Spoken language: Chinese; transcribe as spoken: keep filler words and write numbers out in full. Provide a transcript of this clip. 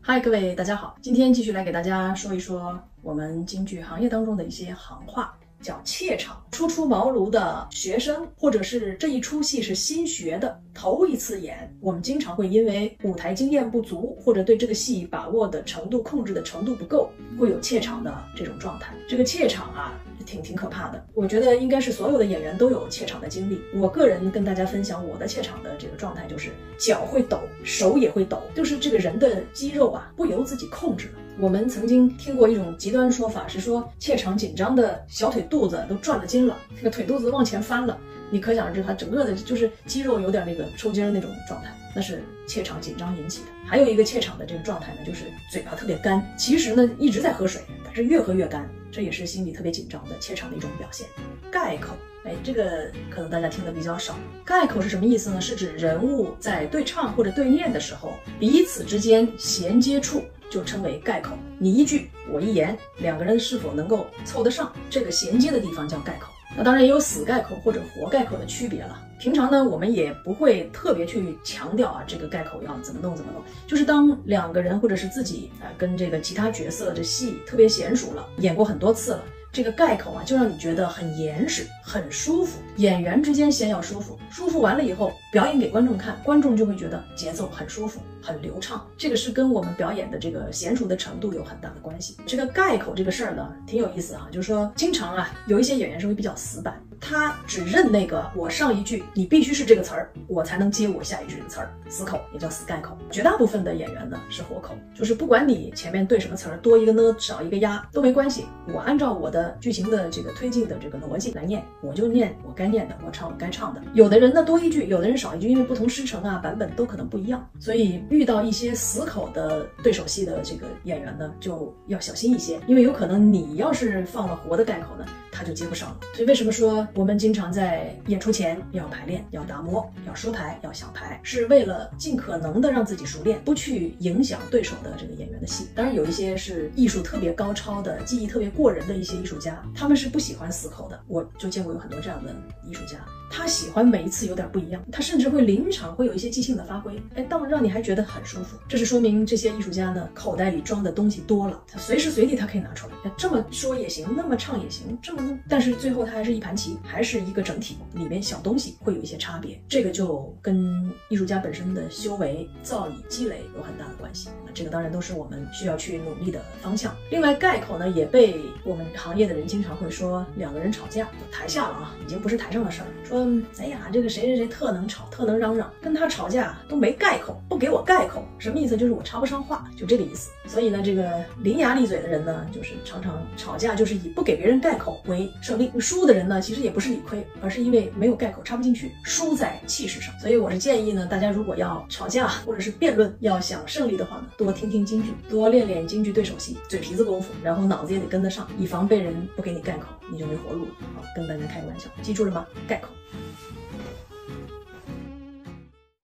嗨，各位大家好，今天继续来给大家说一说我们京剧行业当中的一些行话，叫怯场。初出茅庐的学生，或者是这一出戏是新学的，头一次演，我们经常会因为舞台经验不足，或者对这个戏把握的程度、控制的程度不够，会有怯场的这种状态。这个怯场啊，挺挺可怕的。我觉得应该是所有的演员都有怯场的经历。我个人跟大家分享我的怯场的这个状态，就是脚会抖，手也会抖，就是这个人的肌肉啊不由自己控制了。我们曾经听过一种极端说法，是说怯场紧张的小腿肚子都转了筋了，这个腿肚子往前翻了，你可想而知，他整个的就是肌肉有点那个抽筋那种状态，那是怯场紧张引起的。还有一个怯场的这个状态呢，就是嘴巴特别干，其实呢一直在喝水，但是越喝越干，这也是心里特别紧张的怯场的一种表现。盖口，哎，这个可能大家听的比较少。盖口是什么意思呢？是指人物在对唱或者对念的时候，彼此之间衔接处就称为盖口。你一句我一言，两个人是否能够凑得上，这个衔接的地方叫盖口。那当然也有死盖口或者活盖口的区别了。平常呢，我们也不会特别去强调啊，这个盖口要怎么弄怎么弄。就是当两个人或者是自己啊、呃、跟这个其他角色这戏特别娴熟了，演过很多次了，这个盖口啊就让你觉得很严实，很舒服。演员之间先要舒服，舒服完了以后表演给观众看，观众就会觉得节奏很舒服，很流畅。这个是跟我们表演的这个娴熟的程度有很大的关系。这个盖口这个事儿呢挺有意思啊，就是说经常啊有一些演员是会比较死板，他只认那个我上一句你必须是这个词儿，我才能接我下一句的词儿，死口也叫死盖口。绝大部分的演员呢是活口，就是不管你前面对什么词儿，多一个呢少一个呀都没关系，我按照我的剧情的这个推进的这个逻辑来念，我就念我该念的，我唱我该唱的。有的人呢多一句，有的人少一句，因为不同师承啊版本都可能不一样，所以遇到一些死口的对手戏的这个演员呢就要小心一些，因为有可能你要是放了活的盖口呢，他就接不上了。所以为什么说我们经常在演出前要排练，要打磨，要说排，要想排，是为了尽可能的让自己熟练，不去影响对手的这个演员的戏。当然有一些是艺术特别高超的，技艺特别过人的一些艺术家，他们是不喜欢死口的。我就见过有很多这样的艺术家，他喜欢每一次有点不一样，他甚至会临场会有一些即兴的发挥，哎，到让你还觉得很舒服。这是说明这些艺术家呢口袋里装的东西多了，他随时随地他可以拿出来，这么说也行，那么唱也行，这么但是最后它还是一盘棋，还是一个整体，里面小东西会有一些差别，这个就跟艺术家本身的修为、造诣、积累有很大的关系。那这个当然都是我们需要去努力的方向。另外盖口呢也被我们行业的人经常会说，两个人吵架，台下了啊，已经不是台上的事儿，说哎呀这个谁谁谁特能吵，特能嚷嚷，跟他吵架都没盖口，不给我盖口，什么意思？就是我插不上话，就这个意思。所以呢这个伶牙俐嘴的人呢，就是常常吵架就是以不给别人盖口为胜利。输的人呢其实也不是理亏，而是因为没有盖口插不进去，输在气势上。所以我是建议呢，大家如果要吵架或者是辩论，要想胜利的话呢，多听听京剧，多练练京剧对手戏，嘴皮子功夫，然后脑子也得跟得上，以防被人不给你盖口，你就没活路了。好，跟大家开个玩笑，记住了吗？盖口。